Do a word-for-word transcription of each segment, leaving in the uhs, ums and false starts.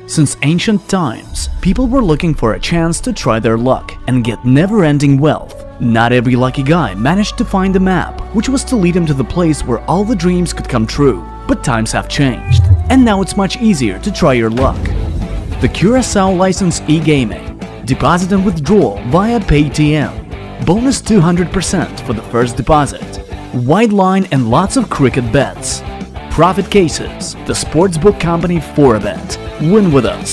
Since ancient times, people were looking for a chance to try their luck and get never-ending wealth. Not every lucky guy managed to find the map, which was to lead him to the place where all the dreams could come true. But times have changed, and now it's much easier to try your luck. The Curaçao License e-Gaming. Deposit and withdrawal via Paytm. Bonus two hundred percent for the first deposit. Wide line and lots of cricket bets. Profit cases. The sportsbook company Forabet. Win with us.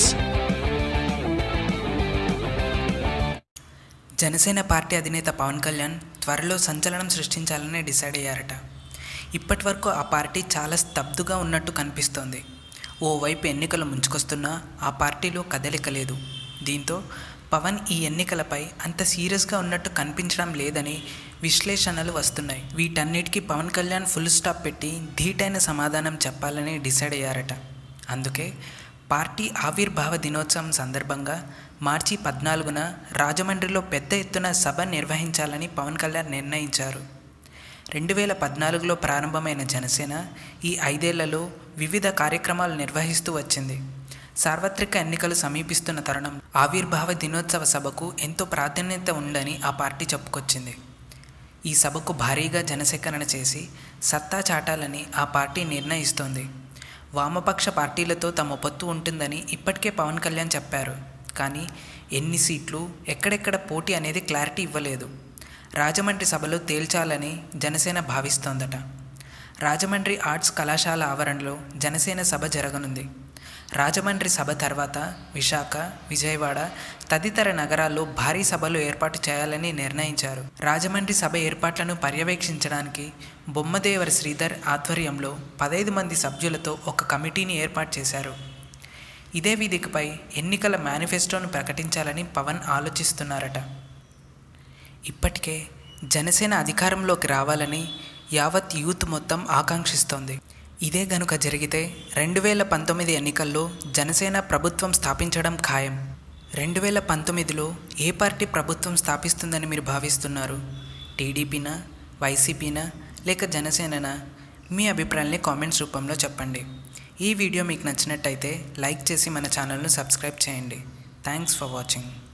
Janasena party అధినేత పవన్ కళ్యాణ్ త్వరలో సంచలనం సృష్టించాలని decide అయ్యారట. ఇప్పటివరకు ఆ party చాలా స్తబ్దుగా ఉన్నట్టు కనిపిస్తోంది. ఓవైపు ఎన్నికలు ముంచుకొస్తున్నా ఆ పార్టీలో కదలిక లేదు. దీంతో పవన్ ఈ ఎన్నికలపై అంత సీరియస్గా ఉన్నట్టు కనిపించడం లేదని విశ్లేషణలు వస్తున్నాయి. వీటన్నిటికీ పవన్ కళ్యాణ్ ఫుల్ స్టాప్ పెట్టి ధీటైన సమాధానం చెప్పాలని డిసైడ్ అయ్యారట. అందుకే పార్టీ ఆవిర్భావ దినోత్సవం సందర్భంగా మార్చి పద్నాలుగున రాజమండ్రిలో పెద్ద ఎత్తున సభ నిర్వహించాలని పవన్ కళ్యాణ్ నిర్ణయించారు. రెండు వేల పద్నాలుగులో ప్రారంభమైన జనసేన ఈ ఐదేళ్లలో వివిధ కార్యక్రమాలు నిర్వహిస్తూ వచ్చింది. సార్వత్రిక ఎన్నికలు సమీపిస్తున్న తరుణం ఆవిర్భావ దినోత్సవ సభకు ఎంతో ప్రాధాన్యత ఉందని ఆ పార్టీ చెప్పుకొచ్చింది. ఈ సభకు భారీగా జనసేకరణ చేసి సత్తా చాటాలని ఆ పార్టీ నిర్ణయిస్తోంది. వామపక్ష పార్టీలతో తమ పొత్తు ఉంటుందని ఇప్పటికే పవన్ కళ్యాణ్ చెప్పారు. కానీ ఎన్ని సీట్లు, ఎక్కడెక్కడ పోటీ అనేది క్లారిటీ ఇవ్వలేదు. రాజమండ్రి సభలో తేల్చాలని జనసేన భావిస్తోందట. రాజమండ్రి ఆర్ట్స్ కళాశాల ఆవరణలో జనసేన సభ జరగనుంది. రాజమండ్రి సభ తర్వాత విశాఖ, విజయవాడ తదితర నగరాల్లో భారీ సభలు ఏర్పాటు చేయాలని నిర్ణయించారు. రాజమండ్రి సభ ఏర్పాట్లను పర్యవేక్షించడానికి బొమ్మదేవర శ్రీధర్ ఆధ్వర్యంలో పదహైదు మంది సభ్యులతో ఒక కమిటీని ఏర్పాటు చేశారు. ఇదే వేదికపై ఎన్నికల మేనిఫెస్టోను ప్రకటించాలని పవన్ ఆలోచిస్తున్నారట. ఇప్పటికే జనసేన అధికారంలోకి రావాలని యావత్ యూత్ మొత్తం ఆకాంక్షిస్తోంది. ఇదే గనుక జరిగితే రెండు వేల పంతొమ్మిది ఎన్నికల్లో జనసేన ప్రభుత్వం స్థాపించడం ఖాయం. రెండు వేల పంతొమ్మిదిలో ఏ పార్టీ ప్రభుత్వం స్థాపిస్తుందని మీరు భావిస్తున్నారు? టీడీపీనా, వైసీపీనా లేక జనసేననా? మీ అభిప్రాయాన్ని కామెంట్స్ రూపంలో చెప్పండి. ఈ వీడియో మీకు నచ్చినట్టయితే లైక్ చేసి మన ఛానల్ను సబ్స్క్రైబ్ చేయండి. Thanks for watching.